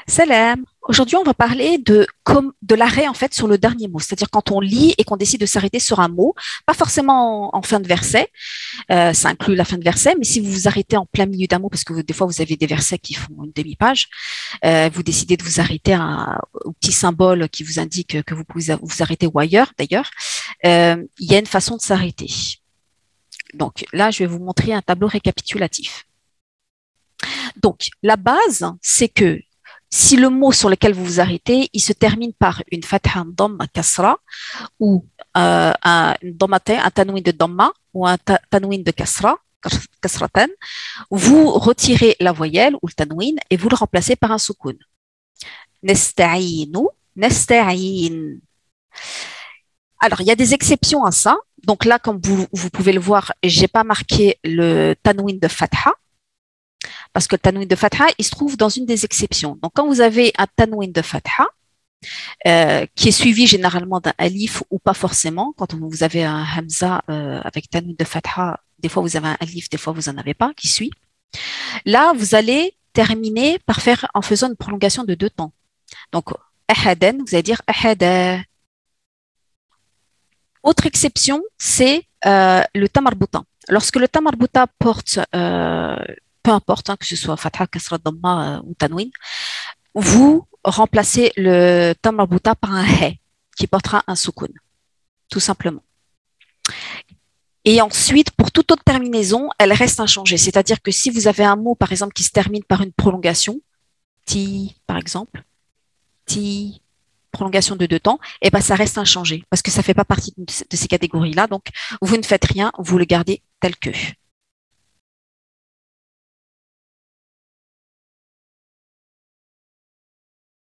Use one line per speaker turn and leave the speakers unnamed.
Salam. Aujourd'hui, on va parler de l'arrêt en fait sur le dernier mot, c'est-à-dire quand on lit et qu'on décide de s'arrêter sur un mot, pas forcément en fin de verset, ça inclut la fin de verset, mais si vous vous arrêtez en plein milieu d'un mot, parce que des fois vous avez des versets qui font une demi-page, vous décidez de vous arrêter au petit symbole qui vous indique que vous pouvez vous arrêter ou ailleurs d'ailleurs, il y a une façon de s'arrêter. Donc là, je vais vous montrer un tableau récapitulatif. Donc la base, c'est que si le mot sur lequel vous vous arrêtez, il se termine par une fatha, un dhamma, kasra, ou un tanwin de dhamma, ou un tanwin de kasra, kasratan, vous retirez la voyelle ou le tanwin et vous le remplacez par un soukoun. Nesta'inu, nesta'in. Alors, il y a des exceptions à ça. Donc là, comme vous pouvez le voir, j'ai pas marqué le tanwin de fatha, parce que le tanwin de fatha, il se trouve dans une des exceptions. Donc, quand vous avez un tanwin de fatha, qui est suivi généralement d'un alif ou pas forcément, quand vous avez un hamza avec tanwin de fatha, des fois vous avez un alif, des fois vous n'en avez pas, qui suit. Là, vous allez terminer par faire en faisant une prolongation de deux temps. Donc, ahadan, vous allez dire ahada. Autre exception, c'est le tamarbuta. Lorsque le tamarbuta porte peu importe, que ce soit fatha, kasra, dhamma ou tanwin, vous remplacez le tam marbuta par un he qui portera un soukoun, tout simplement. Et ensuite, pour toute autre terminaison, elle reste inchangée. C'est-à-dire que si vous avez un mot, par exemple, qui se termine par une prolongation, ti, par exemple, ti, prolongation de deux temps, et ben ça reste inchangé parce que ça fait pas partie de ces catégories-là. Donc, vous ne faites rien, vous le gardez tel que.